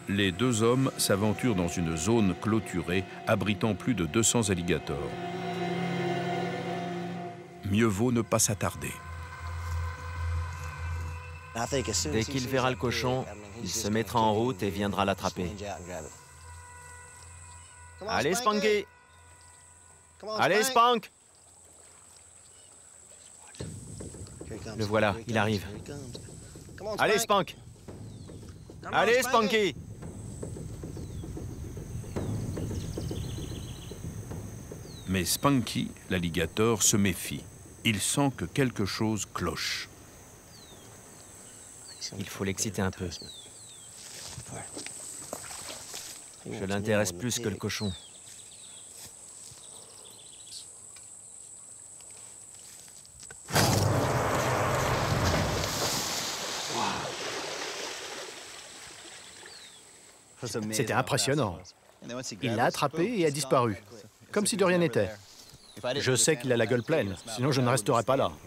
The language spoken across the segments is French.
Les deux hommes s'aventurent dans une zone clôturée abritant plus de 200 alligators. Mieux vaut ne pas s'attarder. Dès qu'il verra le cochon, il se mettra en route et viendra l'attraper. Allez, Spunky! Allez, Spunk! Le voilà, il arrive. Allez, Spunk! Allez, Spunky! Mais Spunky, l'alligator, se méfie. Il sent que quelque chose cloche. Il faut l'exciter un peu. Je l'intéresse plus que le cochon. C'était impressionnant. Il l'a attrapé et a disparu, comme si de rien n'était. Je sais qu'il a la gueule pleine, sinon je ne resterai pas là.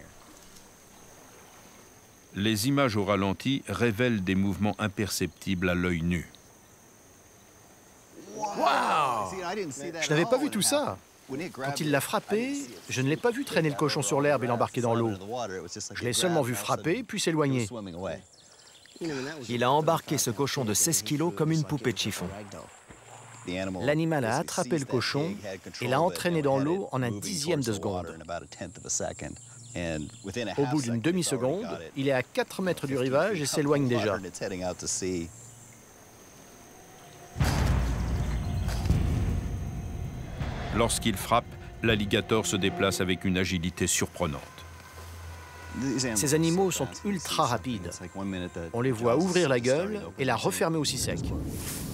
Les images au ralenti révèlent des mouvements imperceptibles à l'œil nu. Waouh! Je n'avais pas vu tout ça. Quand il l'a frappé, je ne l'ai pas vu traîner le cochon sur l'herbe et l'embarquer dans l'eau. Je l'ai seulement vu frapper, puis s'éloigner. Il a embarqué ce cochon de 16 kilos comme une poupée de chiffon. L'animal a attrapé le cochon et l'a entraîné dans l'eau en un dixième de seconde. Au bout d'une demi-seconde, il est à 4 mètres du rivage et s'éloigne déjà. Lorsqu'il frappe, l'alligator se déplace avec une agilité surprenante. Ces animaux sont ultra rapides. On les voit ouvrir la gueule et la refermer aussi sec.